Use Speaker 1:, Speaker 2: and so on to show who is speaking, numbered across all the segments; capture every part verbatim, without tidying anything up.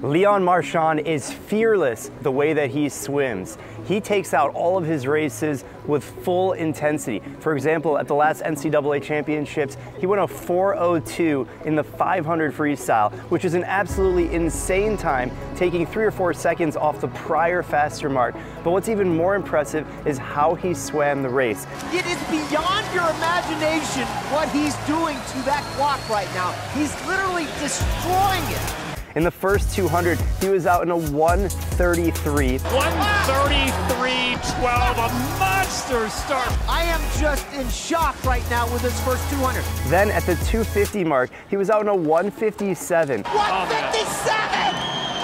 Speaker 1: Léon Marchand is fearless the way that he swims. He takes out all of his races with full intensity. For example, at the last N C double A championships, he went a four oh two in the five hundred freestyle, which is an absolutely insane time, taking three or four seconds off the prior faster mark. But what's even more impressive is how he swam the race.
Speaker 2: It is beyond your imagination what he's doing to that clock right now. He's literally destroying it.
Speaker 1: In the first two hundred, he was out in a one thirty-three.
Speaker 3: one thirty-three twelve, a monster start.
Speaker 2: I am just in shock right now with this first two hundred.
Speaker 1: Then at the two fifty mark, he was out in a one fifty-seven.
Speaker 2: one fifty-seven!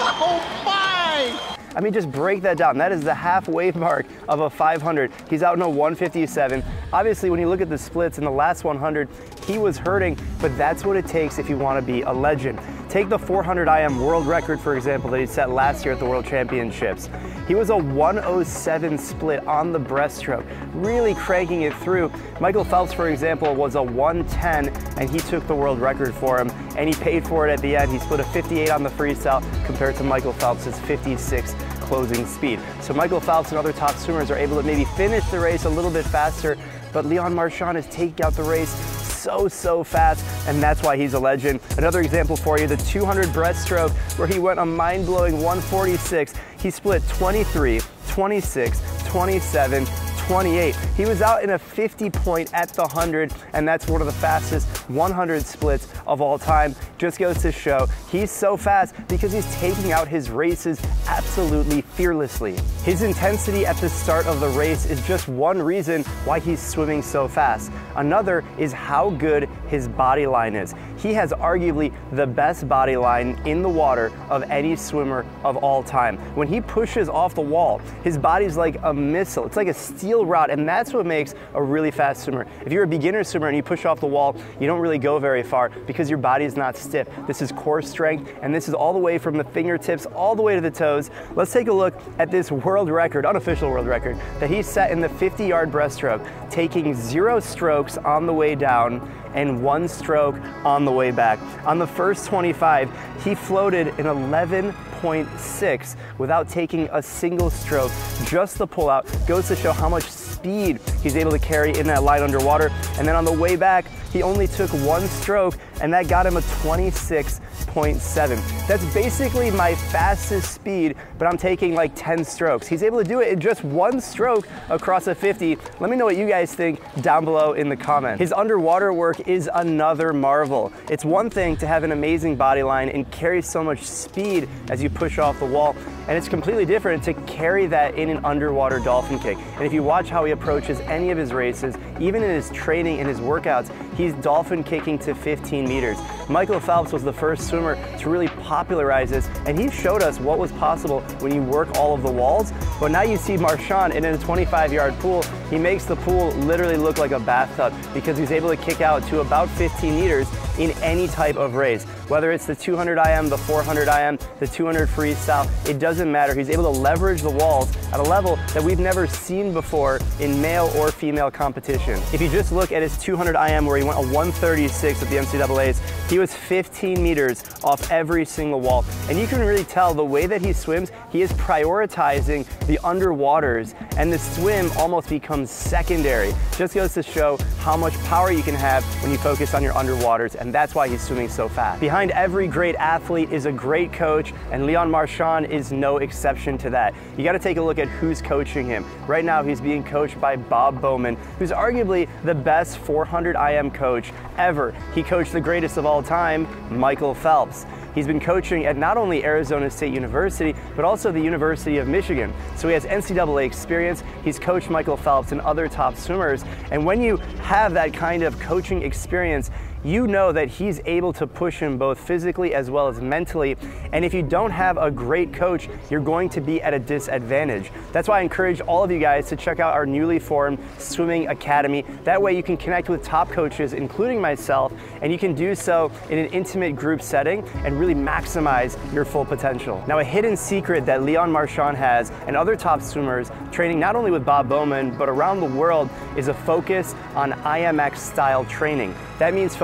Speaker 2: Oh my!
Speaker 1: I mean, just break that down. That is the halfway mark of a five hundred. He's out in a one fifty-seven. Obviously, when you look at the splits in the last one hundred, he was hurting, but that's what it takes if you want to be a legend. Take the four hundred I M world record, for example, that he set last year at the World Championships. He was a one oh seven split on the breaststroke, really cranking it through. Michael Phelps, for example, was a one ten, and he took the world record for him, and he paid for it at the end. He split a fifty-eight on the freestyle compared to Michael Phelps' fifty-six closing speed. So Michael Phelps and other top swimmers are able to maybe finish the race a little bit faster, but Léon Marchand is taking out the race so, so fast, and that's why he's a legend. Another example for you, the two hundred breaststroke, where he went a mind-blowing one forty-six. He split twenty-three, twenty-six, twenty-seven, twenty-eight. He was out in a fifty point at the one hundred, and that's one of the fastest one hundred splits of all time. Just goes to show he's so fast because he's taking out his races absolutely fearlessly. His intensity at the start of the race is just one reason why he's swimming so fast. Another is how good his body line is. He has arguably the best body line in the water of any swimmer of all time. When he pushes off the wall, his body's like a missile. It's like a steel rod, and that's what makes a really fast swimmer. If you're a beginner swimmer and you push off the wall, you don't really go very far because your body is not stiff. This is core strength, and this is all the way from the fingertips all the way to the toes. Let's take a look at this world record, unofficial world record, that he set in the fifty yard breaststroke, taking zero strokes on the way down and one stroke on the way back. On the first twenty-five, he floated an eleven point six without taking a single stroke. Just the pullout goes to show how much speed he's able to carry in that line underwater. And then on the way back, he only took one stroke, and that got him a twenty-six point seven. That's basically my fastest speed, but I'm taking like ten strokes. He's able to do it in just one stroke across a fifty. Let me know what you guys think down below in the comments. His underwater work is another marvel. It's one thing to have an amazing body line and carry so much speed as you push off the wall, and it's completely different to carry that in an underwater dolphin kick. And if you watch how he approaches any of his races, even in his training and his workouts, he's dolphin kicking to fifteen meters. Michael Phelps was the first swimmer to really popularize this, and he showed us what was possible when you work all of the walls. But now you see Marchand in a twenty-five yard pool. He makes the pool literally look like a bathtub because he's able to kick out to about fifteen meters in any type of race. Whether it's the two hundred I M, the four hundred I M, the two hundred freestyle, it doesn't matter. He's able to leverage the walls at a level that we've never seen before in male or female competition. If you just look at his two hundred I M, where he went a one thirty-six at the N C double A's, he was fifteen meters off every single wall. And you can really tell the way that he swims, he is prioritizing the underwaters, and the swim almost becomes secondary. Just goes to show how much power you can have when you focus on your underwaters, and that's why he's swimming so fast. Behind every great athlete is a great coach, and Léon Marchand is no exception to that. You gotta take a look at who's coaching him. Right now, he's being coached by Bob Bowman, who's arguably the best four hundred I M coach ever. He coached the greatest of all time, Michael Phelps. He's been coaching at not only Arizona State University, but also the University of Michigan. So he has N C double A experience. He's coached Michael Phelps and other top swimmers. And when you have that kind of coaching experience, you know that he's able to push him both physically as well as mentally. And if you don't have a great coach, you're going to be at a disadvantage. That's why I encourage all of you guys to check out our newly formed swimming academy. That way you can connect with top coaches, including myself, and you can do so in an intimate group setting and really maximize your full potential. Now, a hidden secret that Léon Marchand has and other top swimmers training not only with Bob Bowman, but around the world, is a focus on I M X style training. That means focus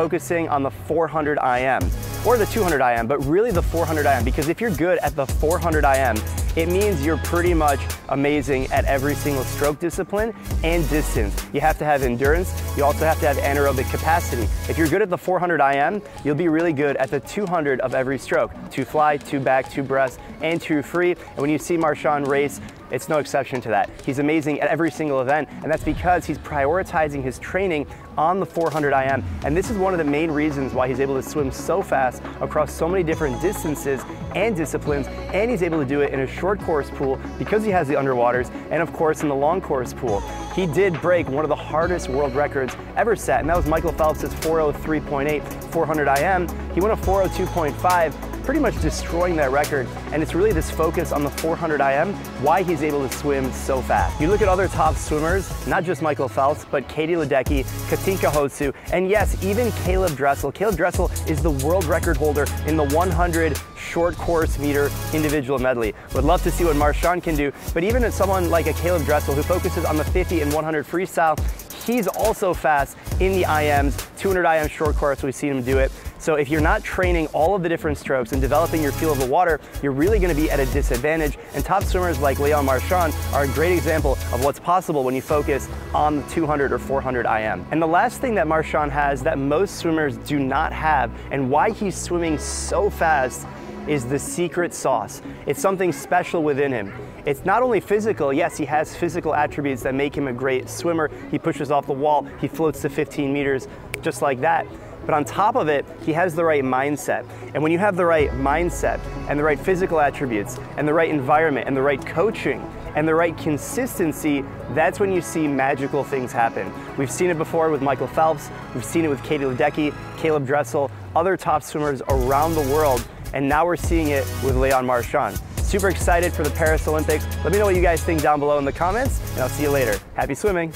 Speaker 1: focusing on the four hundred I M or the two hundred I M, but really the four hundred I M, because if you're good at the four hundred I M, it means you're pretty much amazing at every single stroke discipline and distance. You have to have endurance. You also have to have anaerobic capacity. If you're good at the four hundred I M, you'll be really good at the two hundred of every stroke. Two fly, two back, two breast, and two free. And when you see Marchand race, it's no exception to that. He's amazing at every single event, and that's because he's prioritizing his training on the four hundred I M. And this is one of the main reasons why he's able to swim so fast across so many different distances and disciplines, and he's able to do it in a short course pool because he has the underwaters, and of course in the long course pool. He did break one of the hardest world records ever set, and that was Michael Phelps' four oh three point eight four hundred I M. He went a four oh two point five, pretty much destroying that record, and it's really this focus on the four hundred I M why he's able to swim so fast. You look at other top swimmers, not just Michael Phelps, but Katie Ledecky, Katinka Hosszu, and yes, even Caleb Dressel. Caleb Dressel is the world record holder in the one hundred short course meter individual medley. Would love to see what Marchand can do, but even as someone like a Caleb Dressel who focuses on the fifty and one hundred freestyle, he's also fast in the I Ms, two hundred I M short course, we've seen him do it. So if you're not training all of the different strokes and developing your feel of the water, you're really gonna be at a disadvantage. And top swimmers like Léon Marchand are a great example of what's possible when you focus on the two hundred or four hundred I M. And the last thing that Marchand has that most swimmers do not have, and why he's swimming so fast, is the secret sauce. It's something special within him. It's not only physical, yes, he has physical attributes that make him a great swimmer. He pushes off the wall, he floats to fifteen meters, just like that. But on top of it, he has the right mindset. And when you have the right mindset and the right physical attributes and the right environment and the right coaching and the right consistency, that's when you see magical things happen. We've seen it before with Michael Phelps, we've seen it with Katie Ledecky, Caleb Dressel, other top swimmers around the world, and now we're seeing it with Léon Marchand. Super excited for the Paris Olympics. Let me know what you guys think down below in the comments, and I'll see you later. Happy swimming.